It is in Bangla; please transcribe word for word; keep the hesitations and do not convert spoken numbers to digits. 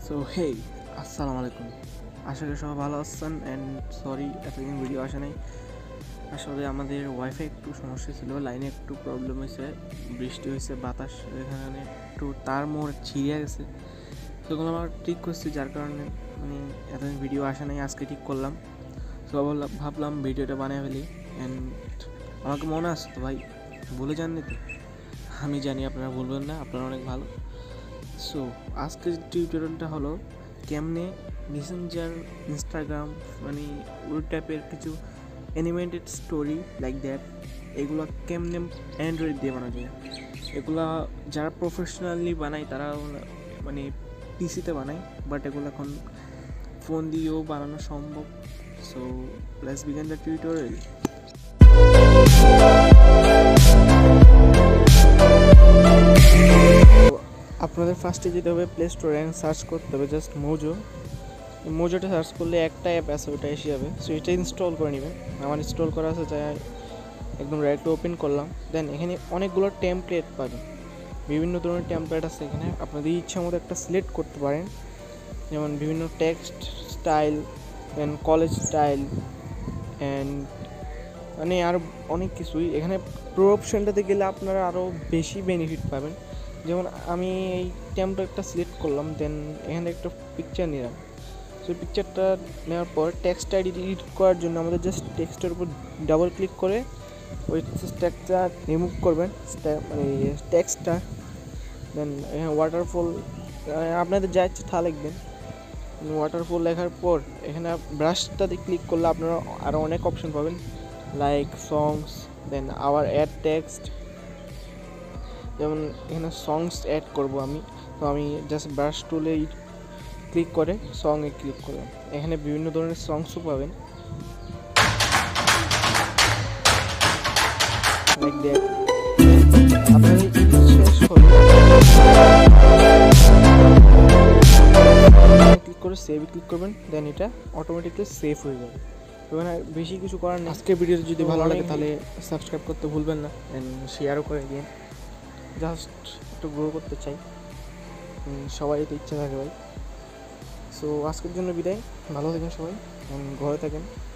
সো হেই, আসসালামু আলাইকুম। আশা করি সবাই ভালো আছেন। অ্যান্ড সরি এতদিন ভিডিও আসে নাই। আসলে আমাদের ওয়াইফাই একটু সমস্যা ছিল, লাইনে একটু প্রবলেম হয়েছে, বৃষ্টি হয়েছে, বাতাস এখানে একটু তার মোড় ছিঁড়ে গেছে, সেগুলো আমার ঠিক করছি, যার কারণে মানে এতদিন ভিডিও আসে নাই। আজকে ঠিক করলাম। তো বললাম ভাবলাম ভিডিওটা বানিয়ে ফেলি। অ্যান্ড আমাকে মনে আছে তো ভাই, ভুলে যাননি তো? আমি জানি আপনারা বলবেন না, আপনারা অনেক ভালো। সো আজকের টিউটোরিয়ালটা হলো কেমনে মেসেঞ্জার, ইনস্টাগ্রাম, মানে ওই টাইপের কিছু অ্যানিমেটেড স্টোরি লাইক দ্যাট, এগুলো কেমনে অ্যান্ড্রয়েড দিয়ে বানানো যায়। এগুলা যারা প্রফেশনালি বানায় তারা মানে পিসিতে বানায়, বাট এগুলো এখন ফোন দিয়েও বানানো সম্ভব। So let's begin the tutorial. আপনাদের ফার্স্টে যেতে হবে প্লে স্টোরে, সার্চ করতে হবে জাস্ট মোজো। মোজোটা সার্চ করলে একটা অ্যাপ আছে, ওটা এসে যাবে। সো এটা ইনস্টল করে নেবেন। আমার ইনস্টল করা আছে, যাই একদম ডাইরেক্টলি ওপেন করলাম। দেন এখানে অনেকগুলো টেমপ্লেট পাবেন, বিভিন্ন ধরনের টেমপ্লেট আছে এখানে। আপনাদের ইচ্ছা মতো একটা সিলেক্ট করতে পারেন, যেমন বিভিন্ন text style, then collage style, and মানে আরও অনেক কিছুই। এখানে প্রো অপশনটাতে গেলে আপনারা আরও বেশি বেনিফিট পাবেন। যেমন আমি এই টেমপ্লেটটা সিলেক্ট করলাম, দেন এখানে একটা পিকচার নিলাম। সো পিকচারটা নেওয়ার পর টেক্সটটা এডিট করার জন্য আমাদের জাস্ট টেক্সটের উপর ডাবল ক্লিক করে ওই টেক্সটটা রিমুভ করবেন, মানে টেক্সটটা। দেন এখানে ওয়াটারফল, আপনাদের যা ইচ্ছে তা লিখবেন। ওয়াটারফল লেখার পর এখানে ব্রাশটাতে ক্লিক করলে আপনারা আরও অনেক অপশন পাবেন, like songs, then our add text. যেমন এখানে সংস অ্যাড করব আমি, তো আমি জাস্ট ব্রাশ টুলে ক্লিক করে সংয়ে ক্লিক করলাম। এখানে বিভিন্ন ধরনের সংসও পাবেন, লাইক দ্যাট। আপনাদের শেষ হলো ক্লিক করে সেভ ক্লিক করবেন, দেন এটা অটোমেটিকলি সেভ হয়ে যাবে। ওখানে বেশি কিছু করার নেই। আজকের ভিডিওটা যদি ভালো লাগে তাহলে সাবস্ক্রাইব করতে ভুলবেন না, অ্যান্ড শেয়ারও করে দিন। জাস্ট একটু গ্রো করতে চাই, সবাই তো ইচ্ছা থাকে ভাই। সো আজকের জন্য বিদায়, ভালো থাকেন সবাই, ঘরে থাকেন।